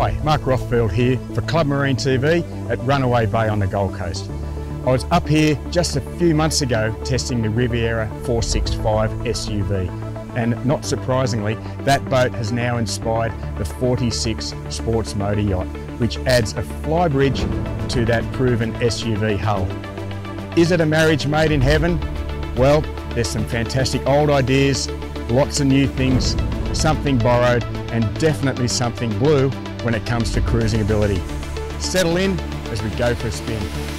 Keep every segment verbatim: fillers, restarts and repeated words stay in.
Hi, Mark Rothfield here for Club Marine T V at Runaway Bay on the Gold Coast. I was up here just a few months ago testing the Riviera four sixty-five S U V, and not surprisingly, that boat has now inspired the forty-six Sports Motor Yacht, which adds a flybridge to that proven S U V hull. Is it a marriage made in heaven? Well, there's some fantastic old ideas, lots of new things, something borrowed, and definitely something blue when it comes to cruising ability. Settle in as we go for a spin.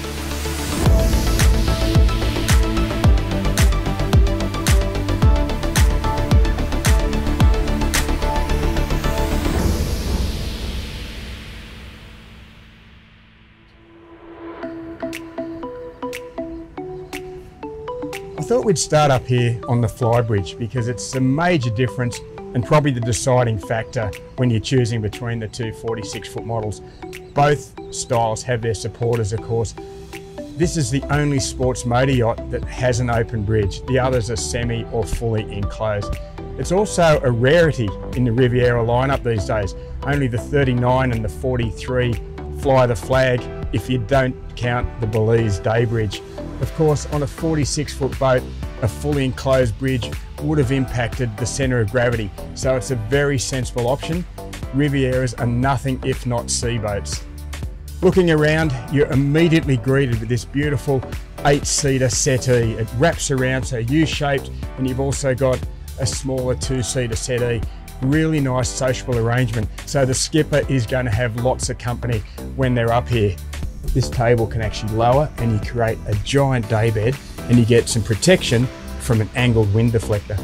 I thought we'd start up here on the flybridge because it's a major difference and probably the deciding factor when you're choosing between the two forty-six foot models. Both styles have their supporters, of course. This is the only sports motor yacht that has an open bridge. The others are semi or fully enclosed. It's also a rarity in the Riviera lineup these days. Only the thirty-nine and the forty-three fly the flag if you don't count the Belize day bridge. Of course, on a forty-six foot boat, a fully enclosed bridge would have impacted the centre of gravity, so it's a very sensible option. Rivieras are nothing if not sea boats. Looking around, you're immediately greeted with this beautiful eight-seater settee. It wraps around so U-shaped, and you've also got a smaller two-seater settee. Really nice sociable arrangement, so the skipper is going to have lots of company when they're up here. This table can actually lower and you create a giant daybed, and you get some protection from an angled wind deflector.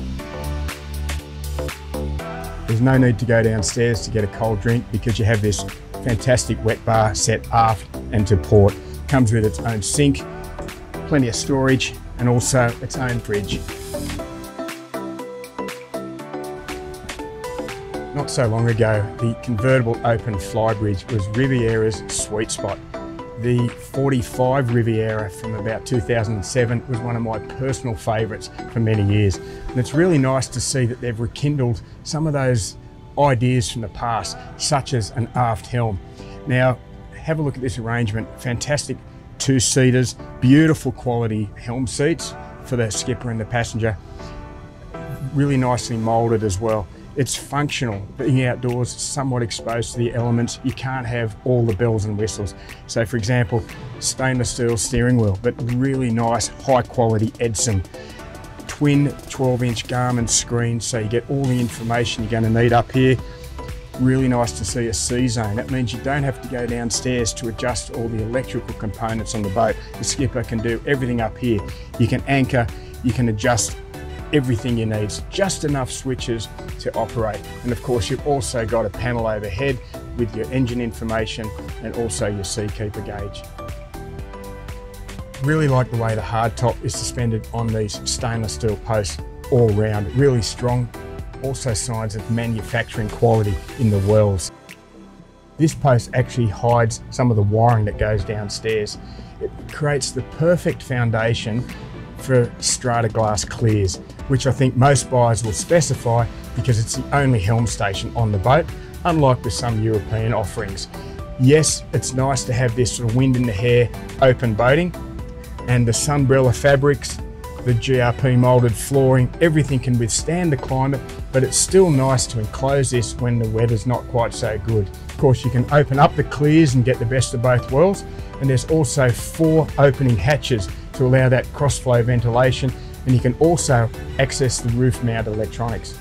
There's no need to go downstairs to get a cold drink because you have this fantastic wet bar set aft and to port. Comes with its own sink, plenty of storage, and also its own fridge. Not so long ago, the convertible open flybridge was Riviera's sweet spot. The forty-five Riviera from about two thousand seven was one of my personal favourites for many years. And it's really nice to see that they've rekindled some of those ideas from the past, such as an aft helm. Now, have a look at this arrangement. Fantastic two-seaters, beautiful quality helm seats for the skipper and the passenger. Really nicely moulded as well. It's functional. Being outdoors, somewhat exposed to the elements, you can't have all the bells and whistles. So for example, stainless steel steering wheel, but really nice, high quality Edson. Twin twelve inch Garmin screens, so you get all the information you're going to need up here. Really nice to see a C zone. That means you don't have to go downstairs to adjust all the electrical components on the boat. The skipper can do everything up here. You can anchor, you can adjust everything you need, just enough switches to operate. And of course, you've also got a panel overhead with your engine information and also your seakeeper gauge. Really like the way the hardtop is suspended on these stainless steel posts all round. Really strong, also signs of manufacturing quality in the wells. This post actually hides some of the wiring that goes downstairs. It creates the perfect foundation for strata glass clears, which I think most buyers will specify because it's the only helm station on the boat, unlike with some European offerings. Yes, it's nice to have this sort of wind in the hair open boating, and the Sunbrella fabrics, the G R P moulded flooring, everything can withstand the climate, but it's still nice to enclose this when the weather's not quite so good. Of course, you can open up the clears and get the best of both worlds, and there's also four opening hatches to allow that cross-flow ventilation, and you can also access the roof-mounted electronics.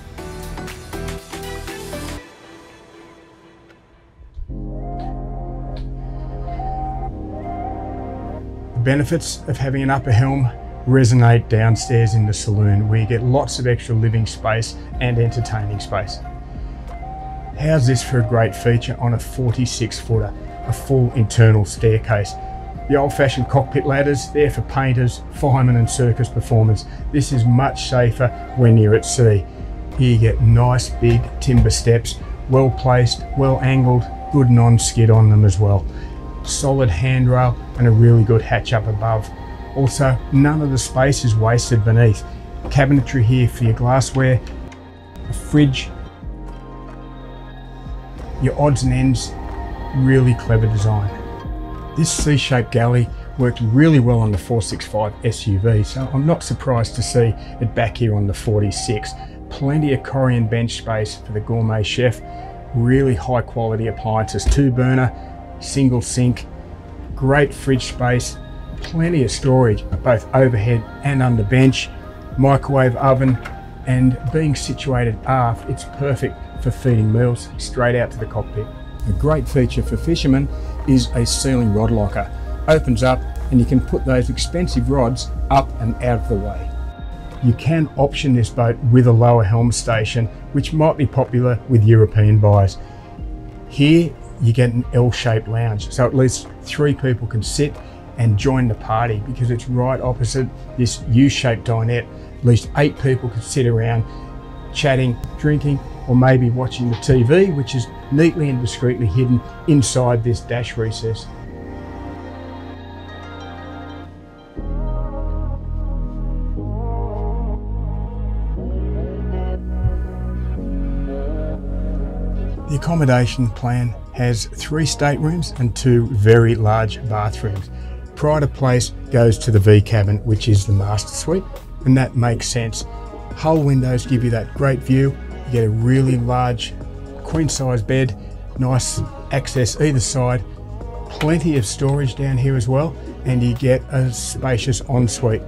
The benefits of having an upper helm resonate downstairs in the saloon, where you get lots of extra living space and entertaining space. How's this for a great feature on a forty-six footer, a full internal staircase? The old-fashioned cockpit ladders, they're for painters, firemen and circus performers. This is much safer when you're at sea. Here you get nice big timber steps, well placed, well angled, good non-skid on them as well. Solid handrail and a really good hatch up above. Also, none of the space is wasted beneath. Cabinetry here for your glassware, a fridge, your odds and ends really clever design. This C-shaped galley worked really well on the four sixty-five S U V, so I'm not surprised to see it back here on the forty-six. Plenty of Korean bench space for the gourmet chef, really high quality appliances, two burner, single sink, great fridge space, plenty of storage, both overhead and under bench, microwave oven, and being situated aft, it's perfect for feeding meals straight out to the cockpit. A great feature for fishermen is a ceiling rod locker. Opens up and you can put those expensive rods up and out of the way. You can option this boat with a lower helm station, which might be popular with European buyers. Here you get an L-shaped lounge, so at least three people can sit and join the party because it's right opposite this U-shaped dinette. At least eight people can sit around chatting, drinking, or maybe watching the T V, which is neatly and discreetly hidden inside this dash recess. The accommodation plan has three staterooms and two very large bathrooms. Pride of place goes to the V cabin, which is the master suite, and that makes sense. Hull windows give you that great view. You get a really large queen size bed, nice access either side, plenty of storage down here as well, and you get a spacious ensuite.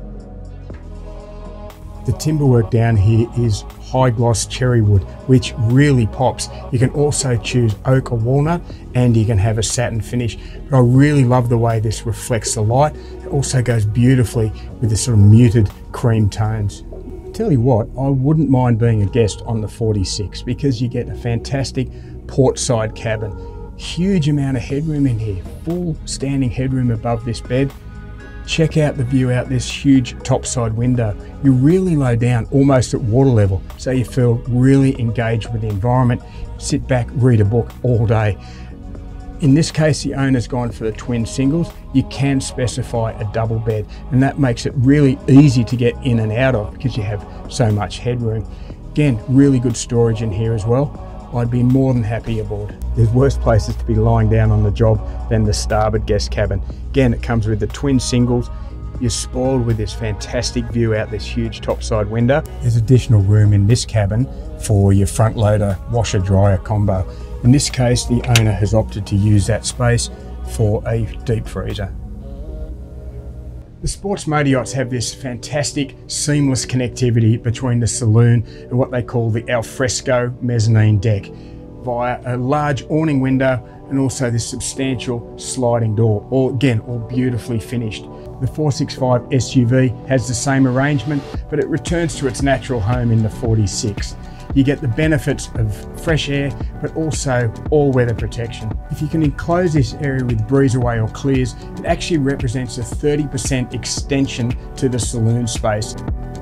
The timberwork down here is high gloss cherry wood, which really pops. You can also choose oak or walnut, and you can have a satin finish. But I really love the way this reflects the light. It also goes beautifully with the sort of muted cream tones. Tell you what, I wouldn't mind being a guest on the forty-six because you get a fantastic port side cabin. Huge amount of headroom in here, full standing headroom above this bed. Check out the view out this huge topside window. You're really low down, almost at water level, so you feel really engaged with the environment. Sit back, read a book all day. In this case, the owner's gone for the twin singles. You can specify a double bed, and that makes it really easy to get in and out of because you have so much headroom. Again, really good storage in here as well. I'd be more than happy aboard. There's worse places to be lying down on the job than the starboard guest cabin. Again, it comes with the twin singles. You're spoiled with this fantastic view out this huge topside window. There's additional room in this cabin for your front loader washer dryer combo. In this case, the owner has opted to use that space for a deep freezer. The Sports Motor Yachts have this fantastic seamless connectivity between the saloon and what they call the alfresco mezzanine deck via a large awning window and also this substantial sliding door, all again, all beautifully finished. The four sixty-five S U V has the same arrangement, but it returns to its natural home in the forty-six. You get the benefits of fresh air, but also all-weather protection. If you can enclose this area with breezeway or clears, it actually represents a thirty percent extension to the saloon space.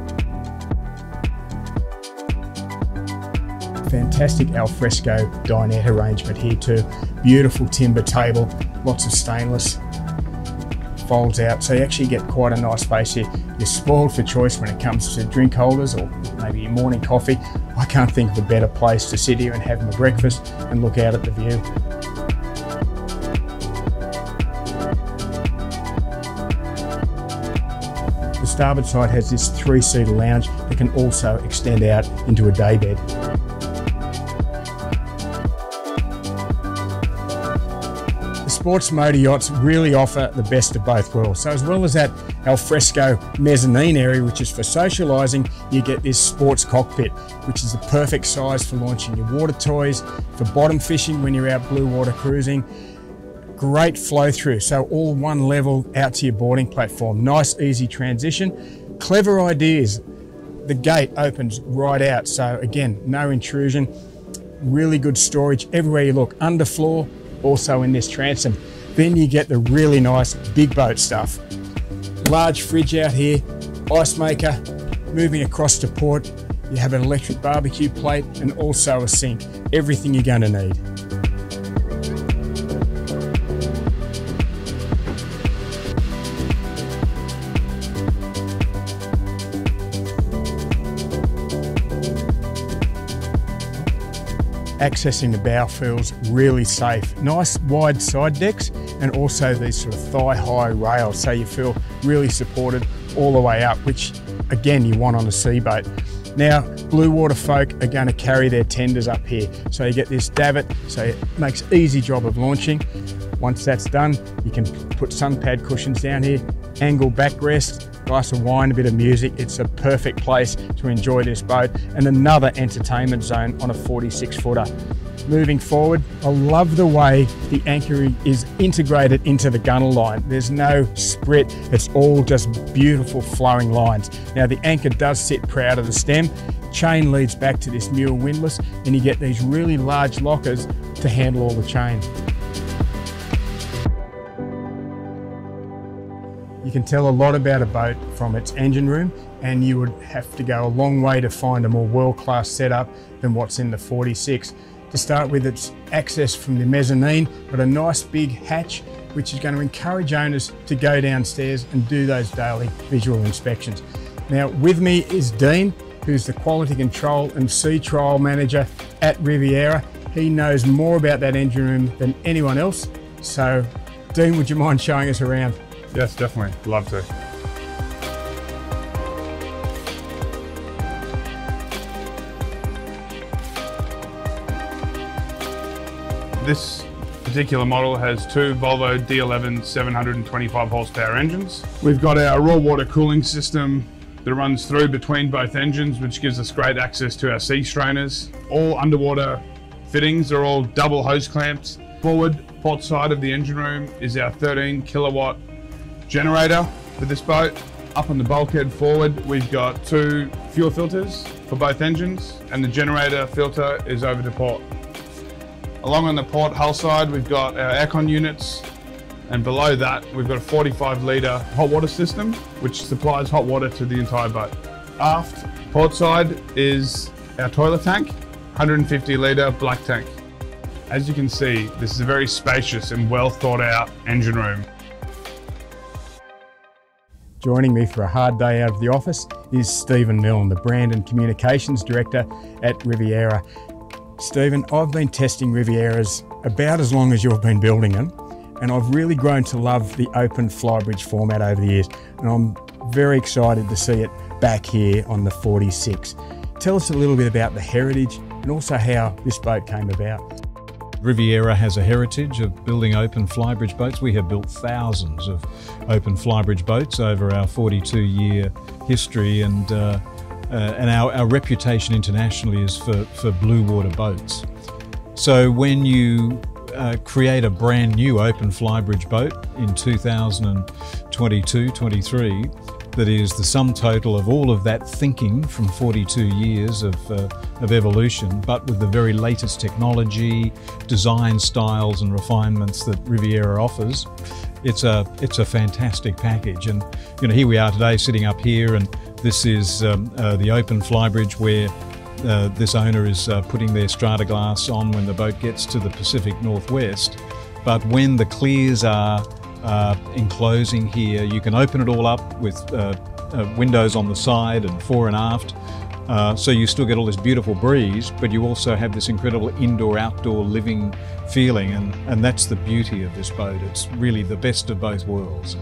Fantastic alfresco dinette arrangement here too. Beautiful timber table, lots of stainless, folds out, so you actually get quite a nice space here. You're spoiled for choice when it comes to drink holders or maybe your morning coffee. I can't think of a better place to sit here and have my breakfast and look out at the view. The starboard side has this three-seater lounge that can also extend out into a daybed. Sports Motor Yachts really offer the best of both worlds. So as well as that alfresco mezzanine area, which is for socialising, you get this sports cockpit, which is the perfect size for launching your water toys, for bottom fishing when you're out blue water cruising. Great flow through, so all one level out to your boarding platform. Nice, easy transition. Clever ideas. The gate opens right out, so again, no intrusion. Really good storage everywhere you look, underfloor, also in this transom. Then you get the really nice big boat stuff. Large fridge out here, ice maker. Moving across to port, you have an electric barbecue plate and also a sink. Everything you're going to need. accessing the bow feels really safe. Nice wide side decks and also these sort of thigh-high rails, so you feel really supported all the way up, which again you want on a sea boat. Now, blue water folk are going to carry their tenders up here, so you get this davit, so it makes easy job of launching. Once that's done, you can put sun pad cushions down here, angle backrest, glass of wine, a bit of music. It's a perfect place to enjoy this boat, and another entertainment zone on a forty-six footer. Moving forward, I love the way the anchor is integrated into the gunnel line. There's no sprit, it's all just beautiful flowing lines. Now the anchor does sit proud of the stem, chain leads back to this mule windlass, and you get these really large lockers to handle all the chain. You can tell a lot about a boat from its engine room, and you would have to go a long way to find a more world-class setup than what's in the forty-six. To start with, it's access from the mezzanine, but a nice big hatch, which is going to encourage owners to go downstairs and do those daily visual inspections. Now, with me is Dean, who's the quality control and sea trial manager at Riviera. He knows more about that engine room than anyone else. So, Dean, would you mind showing us around? Yes, definitely. Love to. This particular model has two Volvo D eleven seven hundred twenty-five horsepower engines. We've got our raw water cooling system that runs through between both engines, which gives us great access to our sea strainers. All underwater fittings are all double hose clamps. Forward port side of the engine room is our thirteen kilowatt generator for this boat. Up on the bulkhead forward, we've got two fuel filters for both engines, and the generator filter is over to port. Along on the port hull side, we've got our aircon units, and below that, we've got a forty-five litre hot water system, which supplies hot water to the entire boat. Aft port side is our toilet tank, one hundred fifty litre black tank. As you can see, this is a very spacious and well thought out engine room. Joining me for a hard day out of the office is Stephen Milne, the Brand and Communications Director at Riviera. Stephen, I've been testing Rivieras about as long as you've been building them, and I've really grown to love the open flybridge format over the years, and I'm very excited to see it back here on the forty-six. Tell us a little bit about the heritage and also how this boat came about. Riviera has a heritage of building open flybridge boats. We have built thousands of open flybridge boats over our forty-two year history, and uh, uh, and our, our reputation internationally is for, for blue water boats. So when you uh, create a brand new open flybridge boat in two thousand twenty-two twenty-three, that is the sum total of all of that thinking from forty-two years of, uh, of evolution, but with the very latest technology, design styles and refinements that Riviera offers, it's a, it's a fantastic package. And you know, here we are today sitting up here, and this is um, uh, the open flybridge where uh, this owner is uh, putting their strata glass on when the boat gets to the Pacific Northwest. But when the clears are Uh, enclosing here, you can open it all up with uh, uh, windows on the side and fore and aft, uh, so you still get all this beautiful breeze, but you also have this incredible indoor-outdoor living feeling, and, and that's the beauty of this boat. It's really the best of both worlds.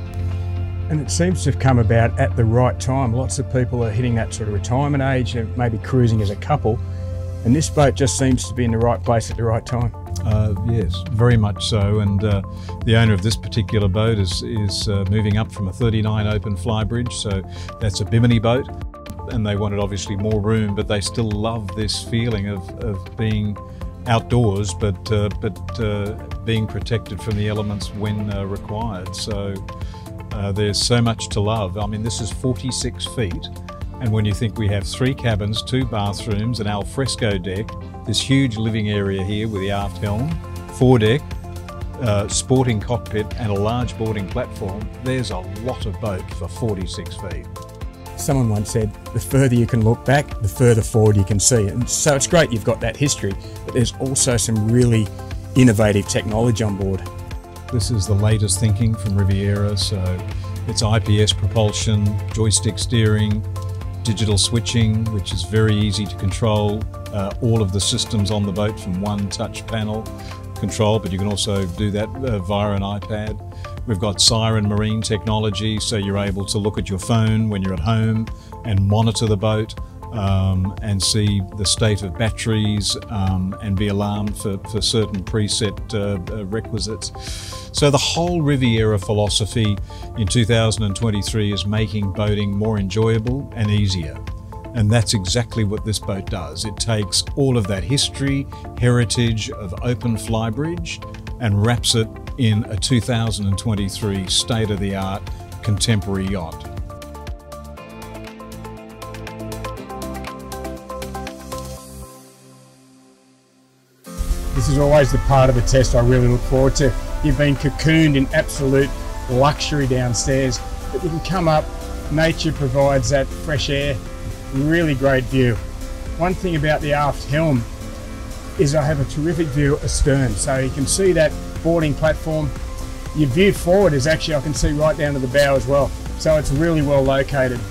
And it seems to have come about at the right time. Lots of people are hitting that sort of retirement age and maybe cruising as a couple, and this boat just seems to be in the right place at the right time. Uh, yes, very much so, and uh, the owner of this particular boat is, is uh, moving up from a thirty-nine open flybridge, so that's a bimini boat, and they wanted obviously more room, but they still love this feeling of, of being outdoors, but, uh, but uh, being protected from the elements when uh, required. So uh, there's so much to love. I mean, this is forty-six feet, and when you think we have three cabins, two bathrooms, an alfresco deck, this huge living area here with the aft helm, foredeck, uh, sporting cockpit and a large boarding platform, there's a lot of boat for forty-six feet. Someone once said, the further you can look back, the further forward you can see. And so it's great you've got that history, but there's also some really innovative technology on board. This is the latest thinking from Riviera, so it's I P S propulsion, joystick steering, digital switching, which is very easy to control uh, all of the systems on the boat from one touch panel control, but you can also do that uh, via an iPad. We've got Siren Marine technology, so you're able to look at your phone when you're at home and monitor the boat um, and see the state of batteries um, and be alarmed for, for certain preset uh, requisites. So the whole Riviera philosophy in two thousand twenty-three is making boating more enjoyable and easier. And that's exactly what this boat does. It takes all of that history, heritage of open flybridge and wraps it in a two thousand twenty-three state-of-the-art contemporary yacht. This is always the part of the test I really look forward to. You've been cocooned in absolute luxury downstairs, but you can come up, nature provides that fresh air, really great view. One thing about the aft helm is I have a terrific view astern, so you can see that boarding platform. Your view forward is actually, I can see right down to the bow as well, so it's really well located.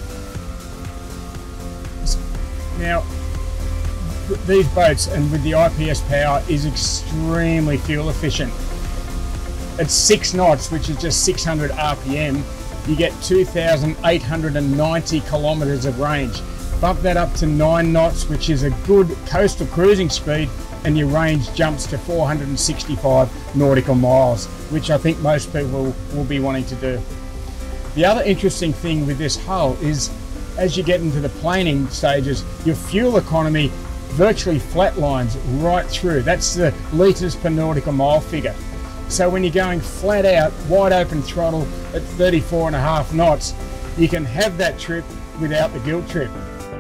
Now, these boats, and with the I P S power, is extremely fuel efficient. At six knots, which is just six hundred R P M, you get two thousand eight hundred ninety kilometres of range. Bump that up to nine knots, which is a good coastal cruising speed, and your range jumps to four hundred sixty-five nautical miles, which I think most people will, will be wanting to do. The other interesting thing with this hull is, as you get into the planing stages, your fuel economy virtually flatlines right through. That's the litres per nautical mile figure. So when you're going flat out, wide open throttle at thirty-four and a half knots, you can have that trip without the guilt trip.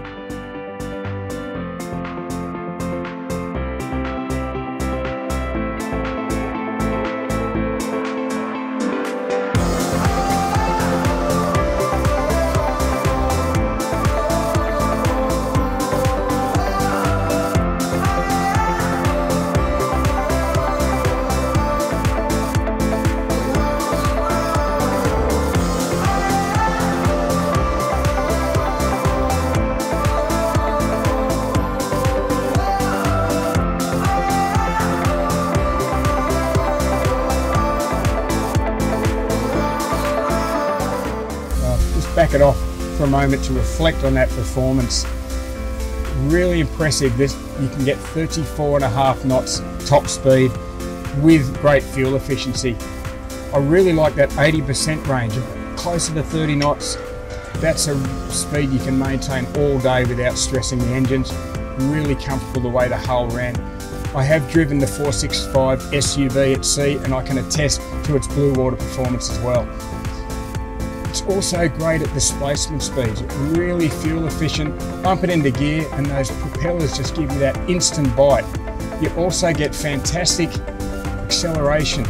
Back it off for a moment to reflect on that performance. Really impressive. This, you can get thirty-four and a half knots top speed with great fuel efficiency. I really like that eighty percent range, closer to thirty knots. That's a speed you can maintain all day without stressing the engines. Really comfortable the way the hull ran. I have driven the four sixty-five S U V at sea, and I can attest to its blue water performance as well. It's also great at displacement speeds, really fuel efficient. Bump it into gear and those propellers just give you that instant bite. You also get fantastic acceleration.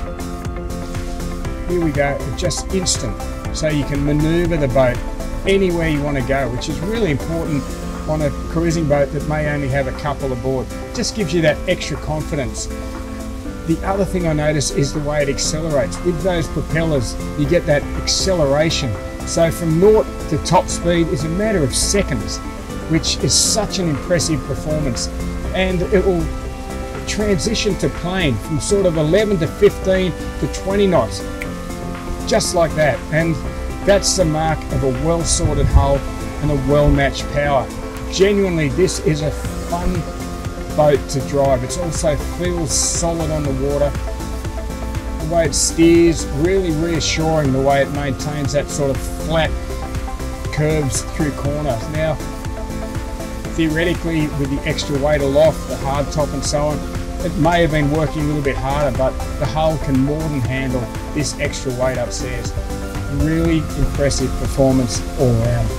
Here we go, just instant. So you can maneuver the boat anywhere you want to go, which is really important on a cruising boat that may only have a couple aboard. Just gives you that extra confidence. The other thing I notice is the way it accelerates. With those propellers, you get that acceleration. So from naught to top speed is a matter of seconds, which is such an impressive performance. And it will transition to plane from sort of eleven to fifteen to twenty knots, just like that. And that's the mark of a well-sorted hull and a well-matched power. Genuinely, this is a fun boat to drive. It also feels solid on the water. The way it steers, really reassuring the way it maintains that sort of flat curves through corners. Now, theoretically, with the extra weight aloft, the hard top and so on, it may have been working a little bit harder, but the hull can more than handle this extra weight upstairs. Really impressive performance all around.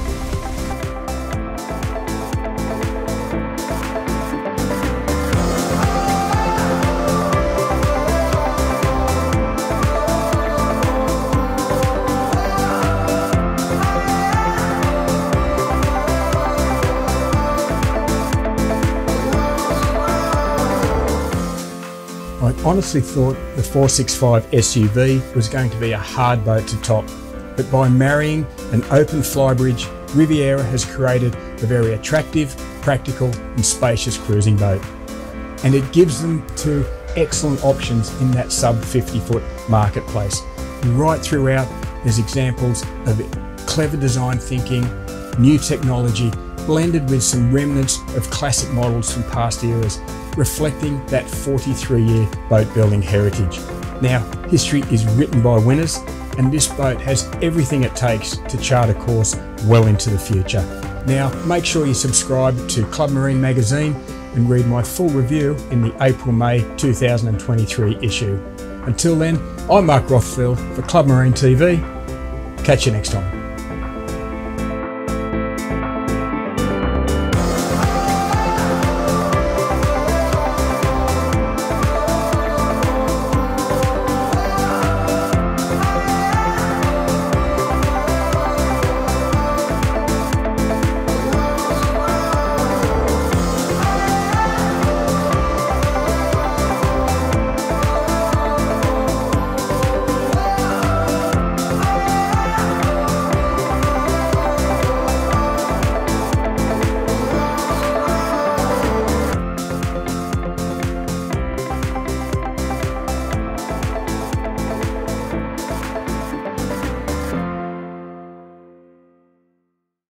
I honestly thought the four sixty-five S U V was going to be a hard boat to top, but by marrying an open flybridge Riviera has created a very attractive, practical and spacious cruising boat. And it gives them two excellent options in that sub fifty foot marketplace. Right throughout, there's examples of clever design thinking, new technology, blended with some remnants of classic models from past eras, reflecting that forty-three year boat building heritage. Now, history is written by winners, and this boat has everything it takes to chart a course well into the future. Now, make sure you subscribe to Club Marine magazine and read my full review in the April May two thousand twenty-three issue. Until then, I'm Mark Rothfield for Club Marine T V. Catch you next time.